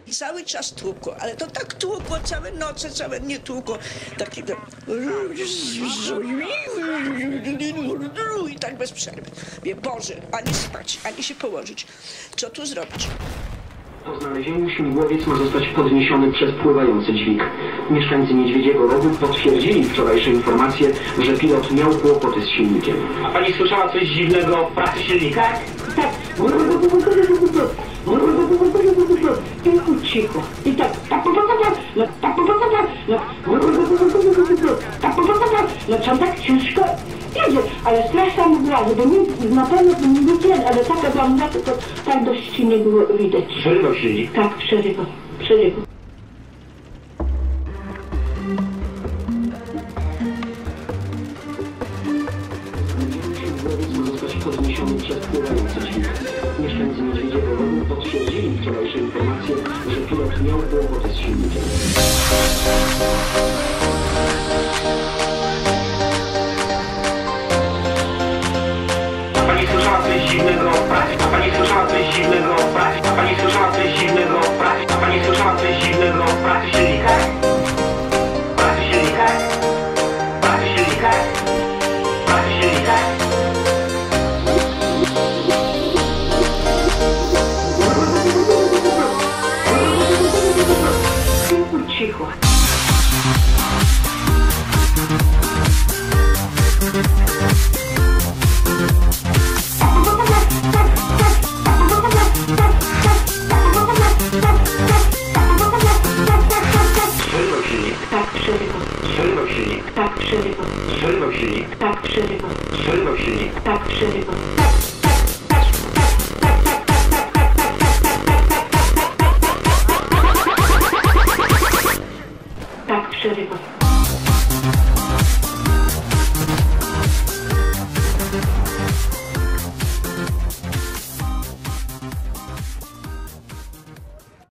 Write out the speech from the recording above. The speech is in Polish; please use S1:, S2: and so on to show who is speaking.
S1: Cały czas tłukło, ale to tak tłukło, całe noce, całe dnie tłukło. Taki i tak bez przerwy. Mówię, Boże, ani spać, ani się położyć. Co tu zrobić?
S2: Po znalezieniu śmigłowiec ma zostać podniesiony przez pływający dźwig. Mieszkańcy Niedźwiedziego Rogu potwierdzili wczorajsze informacje, że pilot miał kłopoty z silnikiem.
S3: A pani słyszała coś dziwnego w pracy silnika?
S4: Tak. Tylko cicho. I tak. No co tak ciężko jedzie, ale straszna mgła, żeby nie, na pewno to nie był tlen, ale taka była mgła, to tak dość nie było widać.
S3: Przerywał silnik?
S4: Tak, przerywał.
S2: Śmigłowiec ma zostać podniesiony przez pływający dźwig. Mieszkańcy Niedźwiedziego Rogu potwierdzili wczorajsze informacje, że pilot miał kłopoty z silnikiem.
S3: A pani słyszała coś dziwnego w pracy? A pani słyszała coś dziwnego w pracy? A pani słyszała coś dziwnego w pracy? A pani słyszała coś dziwnego w pracy silnika? Pracy silnika? Pracy silnika? Pracy silnika?
S4: Tylko cicho.
S3: Przerywał silnik?
S4: Tak, przerywał.
S3: Przerywał silnik?
S4: Tak, przerywał.
S3: Przerywał silnik?
S4: Tak, przerywał.
S3: Przerywał silnik?
S4: Tak, przerywał. Tak, przerywał.